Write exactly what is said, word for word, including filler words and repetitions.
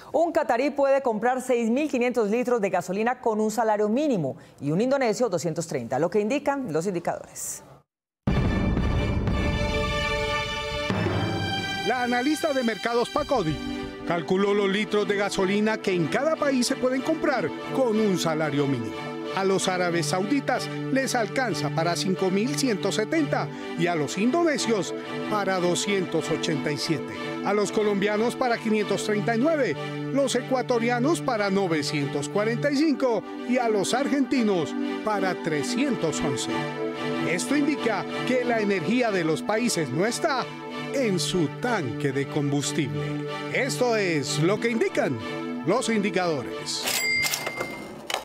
Un catarí puede comprar seis mil quinientos litros de gasolina con un salario mínimo y un indonesio doscientos treinta, lo que indican los indicadores. La analista de mercados Pacodi calculó los litros de gasolina que en cada país se pueden comprar con un salario mínimo. A los árabes sauditas les alcanza para cinco mil ciento setenta y a los indonesios para doscientos ochenta y siete. A los colombianos para quinientos treinta y nueve, los ecuatorianos para novecientos cuarenta y cinco y a los argentinos para trescientos once. Esto indica que la energía de los países no está en su tanque de combustible. Esto es lo que indican los indicadores.